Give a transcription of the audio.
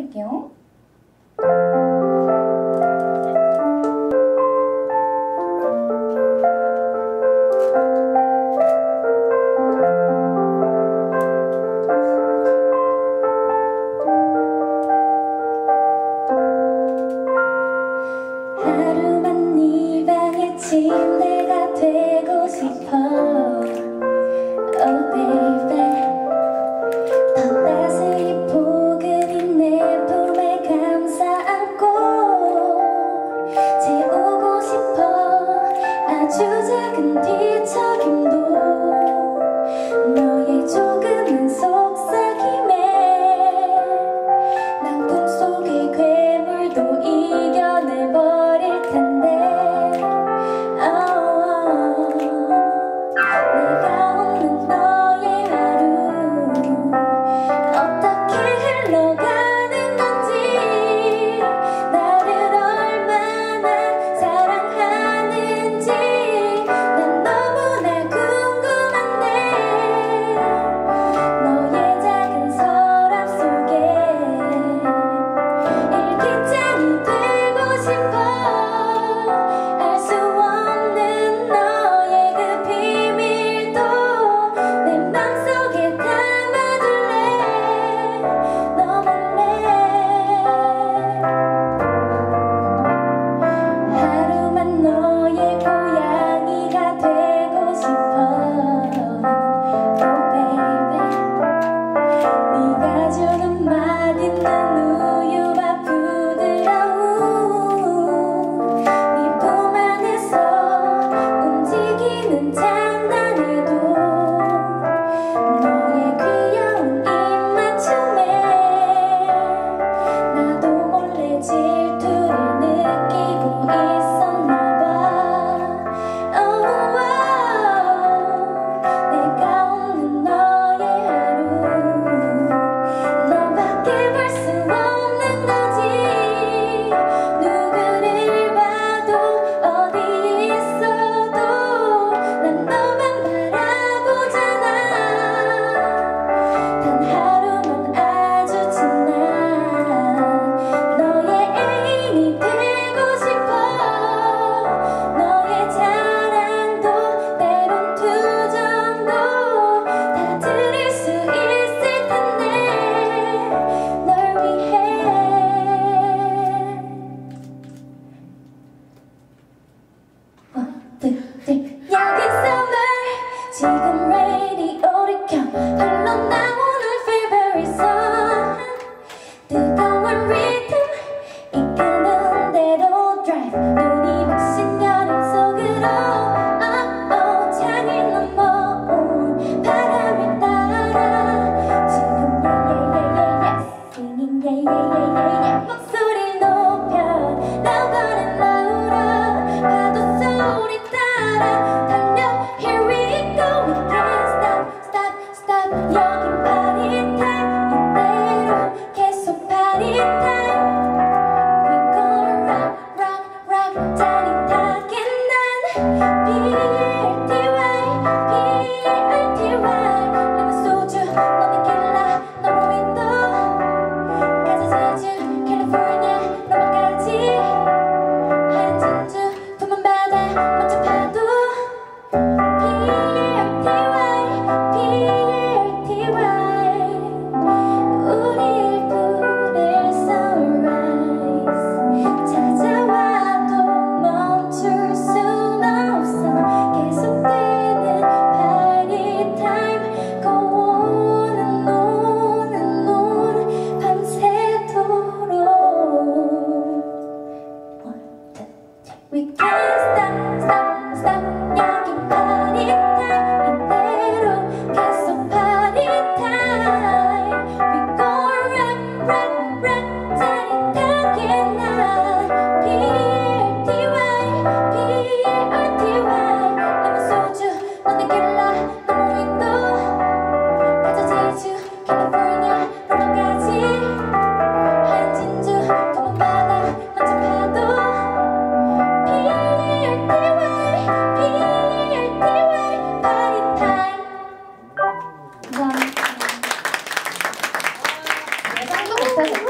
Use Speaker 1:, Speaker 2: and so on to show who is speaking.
Speaker 1: 부탁드릴게요.
Speaker 2: 하루만 네 방의 침대가 되고 싶어. Oh baby, 더 따스히 포근히 내 품에 감싸 안고 재우고 싶어. 아주 작은 뒤척임도 너의 조그만 속삭임에 난 꿈속의 괴물도 이겨내버릴 텐데. 내가 없는 너의 하루 어떻게 흘러가는 건지, 나를 얼마나 사랑하는지 난 너무나 궁금한데. 너의 작은 서랍 속에 일기장이 되고 싶어. 알 수 없는 너의 그 비밀도 내 맘속에 담아둘래. 너 몰래 하루만 너의 고양이가 되고 싶어. Oh baby, 네가 주는 맛있는 우유와 부드러운 네 품 안에서 움직이는 장난에도 너의 귀여운 입맞춤에 나도 몰래 질투를 느끼고 있었나봐. 내가 없는 너의 하루 너밖에 볼 수 없는 거지. 누구를 봐도 어디 있어도 난 너만 바라보잖아. 단 하루만 아주 지나 너의 애인이 되고 싶어. 너의 자랑도 때론 투정도 다 들을 수 있을 텐데 널 위해. 여기서 말 지금 라디오를 켜 흘러나오는 favorite song. 뜨거운 리듬 이끄는 대로 drive. 눈이 부신 여름 속으로 창을 넘어온 바람을 따라 지금 singing 목소리를 높여 louder and louder. 파도 소리 따라 달려. Here we go, we can't stop, stop, stop. 여긴 party time. 이대로 계속 party time. We gon' rock, rock, rock. 짜릿하게 난 BRTY, BRTY. 레몬 소주, 너네 킬라, 너무 윈도. 가자 제주, 캘리포니아, 로마까지. 하얀 진주, 푸른 바다, 멋진 파도. BRTY, BRTY. 우릴 부를 sunrise. 찾아와도 멈출 순 없어. 계속되는 party time. Go on and on and on. 밤새도록. One, two, three. We can't stop, stop, stop. 여긴 party time. 이대로 계속 party time. We gon' rock, rock, rock. 짜릿하게 난 BRTY, BRTY. 레몬 소주, 너네 킬라, 너무 윈도. 가자 제주, 캘리포니아, 로마까지. 하얀 진주, 푸른 바다, 멋진 파도. BRTY, BRTY. party time.
Speaker 1: 감사합니다. 예상도 못하셨죠?